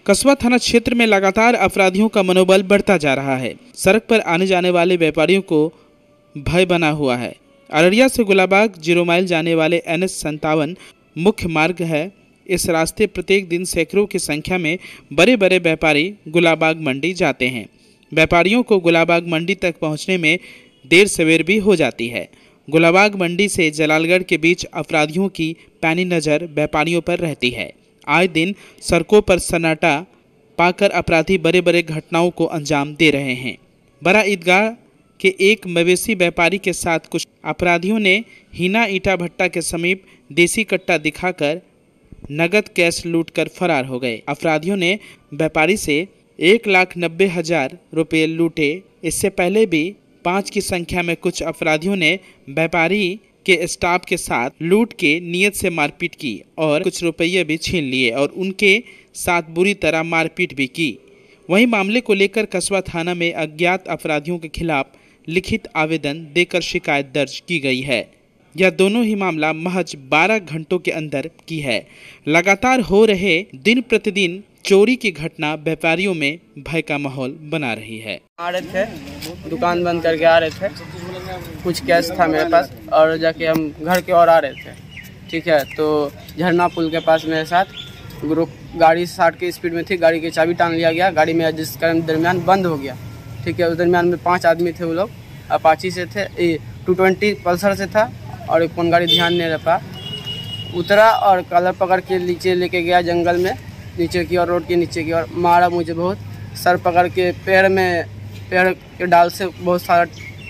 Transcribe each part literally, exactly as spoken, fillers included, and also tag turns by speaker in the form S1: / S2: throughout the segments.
S1: कसबा थाना क्षेत्र में लगातार अपराधियों का मनोबल बढ़ता जा रहा है। सड़क पर आने जाने वाले व्यापारियों को भय बना हुआ है। अररिया से गुलाबाग जीरो माइल जाने वाले एन एच संतावन मुख्य मार्ग है। इस रास्ते प्रत्येक दिन सैकड़ों की संख्या में बड़े बड़े व्यापारी गुलाबाग मंडी जाते हैं। व्यापारियों को गुलाबाग मंडी तक पहुंचने में देर सवेर भी हो जाती है। गुलाबाग मंडी से जलालगढ़ के बीच अपराधियों की पैनी नज़र व्यापारियों पर रहती है। आए दिन सड़कों पर सन्नाटा पाकर अपराधी बड़े बड़े घटनाओं को अंजाम दे रहे हैं। बड़ा ईदगाह के एक मवेशी व्यापारी के साथ कुछ अपराधियों ने हिना ईटा भट्टा के समीप देसी कट्टा दिखाकर नगद कैश लूटकर फरार हो गए। अपराधियों ने व्यापारी से एक लाख नब्बे हजार रुपये लूटे। इससे पहले भी पाँच की संख्या में कुछ अपराधियों ने व्यापारी के स्टाफ के साथ लूट के नियत से मारपीट की और कुछ रुपये भी छीन लिए और उनके साथ बुरी तरह मारपीट भी की। वहीं मामले को लेकर कसबा थाना में अज्ञात अपराधियों के खिलाफ लिखित आवेदन देकर शिकायत दर्ज की गई है। यह दोनों ही मामला महज बारह घंटों के अंदर की है। लगातार हो रहे दिन प्रतिदिन चोरी की घटना व्यापारियों में भय का माहौल बना रही है।
S2: आ रहे थे, दुकान बंद करके आ रहे थे, कुछ कैश था मेरे पास और जाके हम घर की ओर आ रहे थे। ठीक है, तो झरना पुल के पास मेरे साथ ग्रुप गाड़ी साठ की स्पीड में थी, गाड़ी की चाबी टांग लिया गया, गाड़ी में जिस कारण दरमियान बंद हो गया। ठीक है, उस दरमियान में पांच आदमी थे, वो लोग अपाची से थे, टू ट्वेंटी पल्सर से था और एक कौन गाड़ी ध्यान नहीं रखा। उतरा और कलर पकड़ के नीचे लेके गया जंगल में, नीचे की ओर, रोड के नीचे की ओर मारा मुझे बहुत। सर पकड़ के पैर में, पैर के डाल से बहुत सारा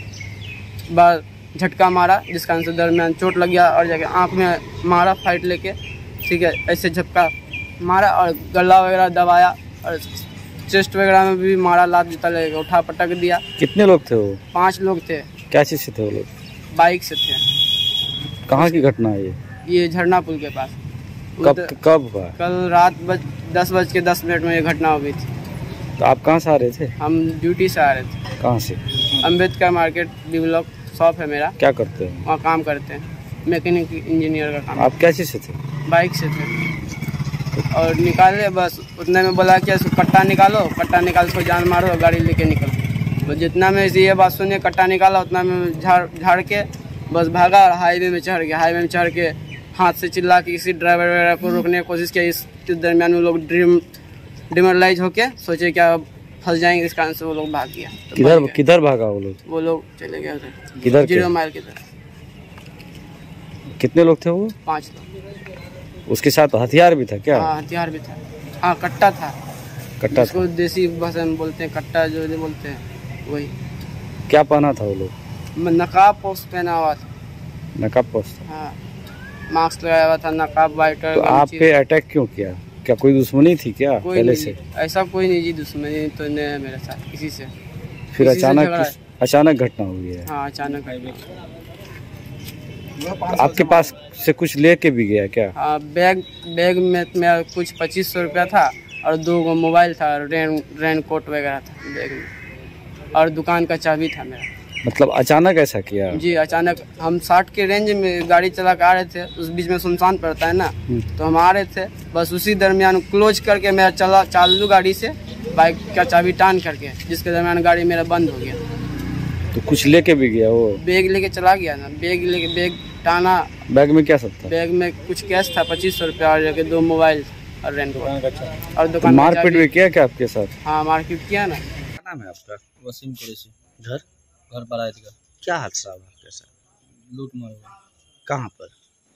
S2: बार झटका मारा, जिस कारण से दरमियान चोट लग गया और जाके आँख में मारा फाइट लेके। ठीक है, ऐसे झटका मारा और गला वगैरह दबाया और चेस्ट वगैरह में भी मारा, लात जूता लेके उठा पटक दिया।
S3: कितने लोग थे वो?
S2: पाँच लोग थे।
S3: क्या चीज़ से थे वो लोग?
S2: बाइक से थे।
S3: कहाँ की घटना है ये? ये
S2: झरना पुल के पास।
S3: कब कब हुआ?
S2: कल रात बज दस बज के दस मिनट में ये घटना हुई थी।
S3: तो आप कहाँ से आ रहे थे? हम
S2: ड्यूटी से आ रहे थे।
S3: कहाँ से?
S2: Ambedkar market, D block shop है मेरा।
S3: क्या करते हैं?
S2: वहाँ काम करते हैं, मैकेनिक इंजीनियर का काम।
S3: आप क्या चीज़ से थे?
S2: बाइक से थे और निकाले, बस उतने में बोला कि कट्टा निकालो, कट्टा निकाल को जान मारो और गाड़ी लेके निकलो। तो जितना में ये बात सुने कट्टा निकाला, उतना में झाड़ झाड़ के बस भागा और हाईवे में चढ़ गया। हाईवे में चढ़ के हाथ से चिल्ला के किसी ड्राइवर वगैरह को रोकने की कोशिश की। इस दरमियान वो लोग ड्रीम डिमोरलाइज होके सोचे क्या फंस जाएंगे, इस कारण से वो लोग भाग गया। तो
S3: किधर किधर भागा वो लोग?
S2: वो लोग चले गए उधर,
S3: किधर?
S2: जीरो माइल की तरफ।
S3: कितने लोग थे वो?
S2: पाँच लोग।
S3: उसके साथ हथियार भी था क्या?
S2: हाँ, हथियार भी था। हाँ, कट्टा था।
S3: कट्टा
S2: था। देसी भाषा में बोलते हैं कट्टा, जो बोलते हैं वही।
S3: क्या पहना था वो लोग?
S2: नकाब पोस्ट पहना हुआ था।
S3: नकाब पोस्ट?
S2: हाँ, मास्क लगाया हुआ था, नकाब वाइट।
S3: तो आप पे अटैक क्यों किया? क्या कोई दुश्मनी थी क्या पहले से?
S2: ऐसा कोई नहीं जी, दुश्मनी तो नहीं है मेरे साथ किसी से।
S3: फिर अचानक अचानक घटना हुई है?
S2: हाँ, अचानक।
S3: तो आपके पास से कुछ लेके भी गया क्या?
S2: हाँ, बैग बैग में मेरा कुछ पच्चीस सौ रुपया था और दो गो मोबाइल था, रेन रेन कोट वगैरह था बैग में, और दुकान का चाबी था मेरा।
S3: मतलब अचानक ऐसा किया? जी,
S2: अचानक। हम साठ के रेंज में गाड़ी चला के आ रहे थे, उस बीच में सुनसान पड़ता है ना, तो हम आ रहे थे, बस उसी दरमियान क्लोज करके मैं चला चालू गाड़ी से बाइक का चाबी टान करके, जिसके दरमियान गाड़ी मेरा बंद हो गया।
S3: तो कुछ लेके भी गया वो?
S2: बैग लेके चला गया ना, बैग लेके बैग टाना।
S3: बैग में क्या सब था? बैग
S2: में कुछ कैश था, पच्चीस सौ रुपया और जाके दो मोबाइल और रेंट और दुकान।
S3: मारपीट भी किया क्या आपके साथ?
S2: हाँ, मारपीट किया ना।
S4: क्या नाम है आपका? वसीम कुरैशी।
S5: घर
S4: घर पर आए थे।
S5: क्या हादसा हुआ आपके साथ?
S4: लूट मार हुआ।
S5: कहाँ पर?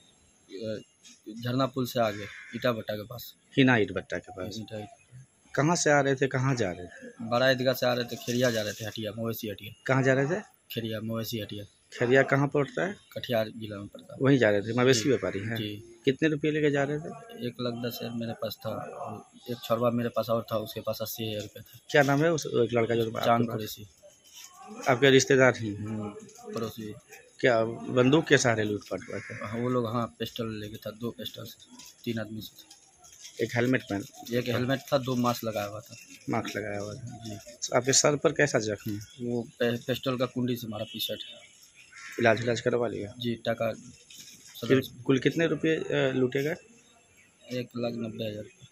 S4: झरना पुल से आगे, ईटा भट्टा के पास।
S5: हिना ईट भट्टा के पास? कहाँ से आ रहे थे, कहाँ जा रहे थे?
S4: बड़ा ईदगाह से आ रहे थे, खेरिया जा रहे थे, हटिया, मवेशी हटिया।
S5: कहाँ जा रहे थे?
S4: खेरिया, मवेशी हटिया।
S5: खेरिया कहाँ पड़ता है?
S4: कटिहार जिला में पड़ता है।
S5: वहीं जा रहे थे, मवेशी व्यापारी हैं?
S4: जी।
S5: कितने रुपये लेके जा रहे थे?
S4: एक लाख दस हज़ार मेरे पास था, एक छोरवा मेरे पास और था, उसके पास अस्सी हज़ार रुपये था।
S5: क्या नाम है उस एक लड़का जो?
S4: चांद कुरैशी।
S5: आपके रिश्तेदार ही?
S4: पड़ोसी।
S5: क्या बंदूक के सहारे लूटपाट हुआ था?
S4: वो लोग, हाँ, पिस्टल लेके था, दो पिस्टल से, तीन आदमी से।
S5: एक हेलमेट पहन?
S4: एक हेलमेट था, दो मास्क लगाया हुआ था।
S5: मास्क लगाया हुआ था
S4: जी।
S5: आपके सर पर कैसा जख्म?
S4: वो पिस्टल का कुंडी से मारा पीछे।
S5: इलाज इलाज करवा लिया?
S4: जी, टका।
S5: कुल कितने रुपये लूटे गए?
S4: एक लाख नब्बे हज़ार।